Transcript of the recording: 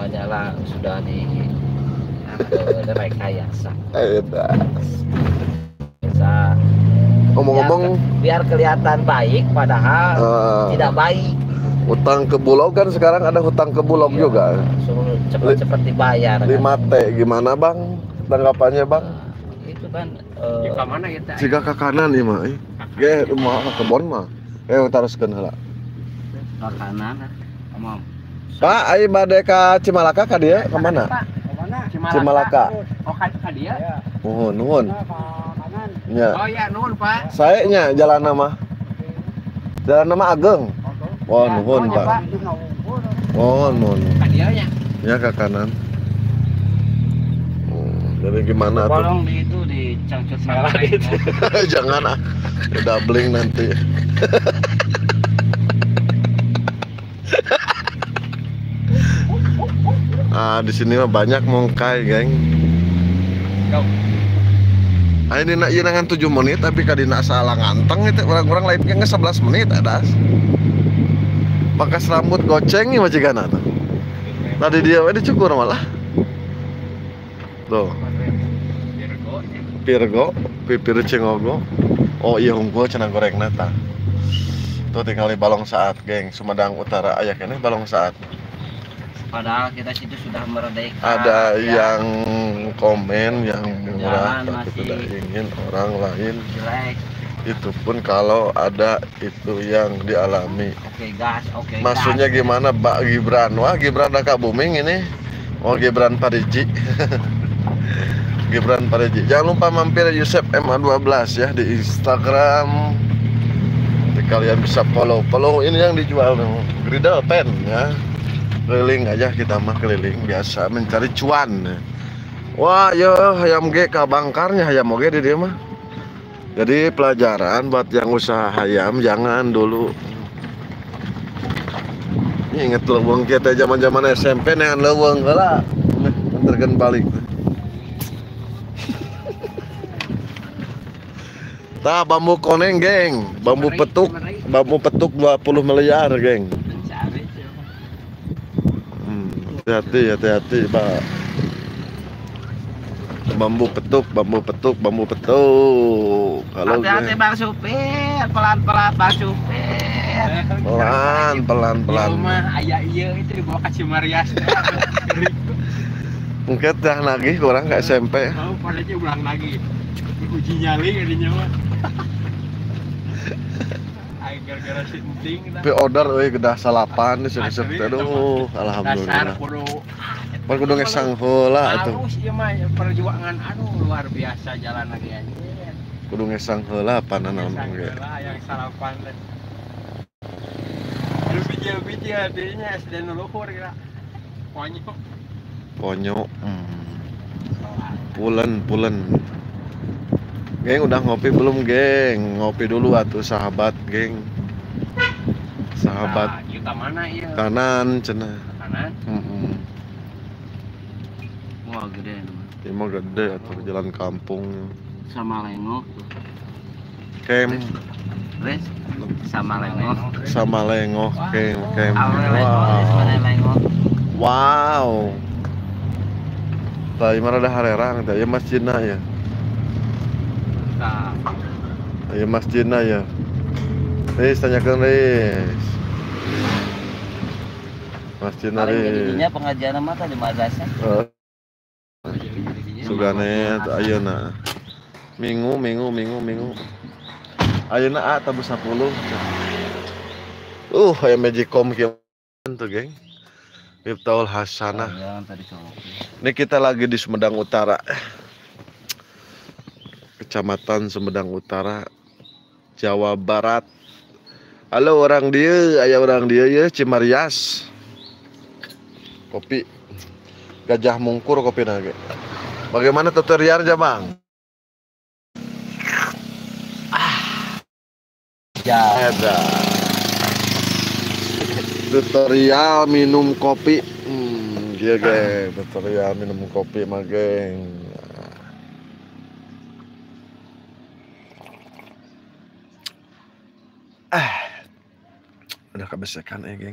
Lanyala sudah di rekayasa. Bisa Ngomong-ngomong, biar kelihatan baik padahal tidak baik. Hutang ke Bulog kan sekarang ada hutang ke Bulog juga. Suruh cepat-cepat dibayar. 5T gimana bang? Tanggapannya bang? Itu kan jika mana kita? Jika ke kanan ya mah, rumah kebon mah. Teruskan lah. Ke kanan, Om. Pak, ayo bade ka Cimalaka ka dia kemana? Cimalaka. Oh kan dia? Oh nuhun. Ya. Oh ya nuhun Pak. Saya nya jalan nama. Jalan nama Ageng. Oh nuhun Pak. Oh nuhun. Ka dia nya. Ya ke kanan. Jadi gimana tuh? Bolong di itu di cangcut merah gitu. Jangan udah bling nanti. Di sini mah banyak mongkai, geng. Ini nak jenengan 7 menit tapi kadina salah nganteng itu orang-orang lainnya 11 menit ada. Pakas rambut goceng nih majigana tuh. Tadi dia dicukur malah. Tuh. Pirgo, pipir cengogo. Oh iya unggul cenah goreng nata. Tuh tinggal di Balong Saat, geng. Sumedang Utara aya keneh Balong Saat. Padahal kita situ sudah merdeka. Ada yang komen yang murah Jalan tapi masih tidak ingin orang lain. jelek. Itu pun kalau ada itu yang dialami. Oke gas, oke. Maksudnya gimana Mbak Gibran? Wah Gibran udah booming ini. Oh Gibran Pariji. Gibran Pariji. Jangan lupa mampir Yusef MA12 ya di Instagram. Nanti kalian bisa follow ini yang dijual nih. Gridal pen ya. Keliling aja kita mah keliling biasa mencari cuan. Wah yo hayam ge ka bangkarnya hayam oge di dia mah. Jadi pelajaran buat yang usaha hayam jangan dulu. Ingat leuweung kita zaman-zaman SMP nean leuweung heula. Anterkeun balik. Tah bambu koneng, geng. Bambu petuk 20 miliar, geng. Hati-hati, Pak. Bambu petuk. Kalau hati-hati Bang Supir, pelan-pelan Bang Supir. Pelan. Rumah ayah iya itu dibawa ke Cimarias. Mungkin dah nagih kurang ke SMP. Oh, padahal ulang lagi. Uji nyali kadinya mah. Gara-gara sinting. Tapi order euy gedah salapan disep-sep teh aduh alhamdulillah. Dasar Kudu ngesang heula atuh. Halus ieu mah perjuangan luar biasa jalan lagi anjir. Kudu ngesang heula pananan ge. Yang sarapan teh. Lu biji-biji hadinya SD nu luhur kira. Ponyo. Pulen. Geng udah ngopi belum, geng? Ngopi dulu atuh sahabat, geng. Sahabat. Kita mana ieu? Kanan cenah. Kanan. Wah gede namanya. Ini mah gede atuh jalan kampung. Sama lengok. Kem. Res sama lengok. Sama lengok, kem. Wow. Tadi mana ada harerang teh, ya masjidna ya. Ya masjidna ya. Ris tanyakeun Ris. Masjidna Ris. Jadinya pengajian mah di madrasah. Sugane ayeuna. Minggu. Ayeuna tabu 10. Aya Magicom kieu tuh, geng. Miftahul Hasanah. Ini kita lagi di Sumedang Utara. Kecamatan Sumedang Utara, Jawa Barat. Halo orang dia, aya orang dia ya Cimarias. Kopi Gajah Mungkur kopi nage. Bagaimana tutorialnya, Bang? Ya. Ada tutorial minum kopi. Dia geng, tutorial minum kopi mah geng. Udah kebesekan ya, geng.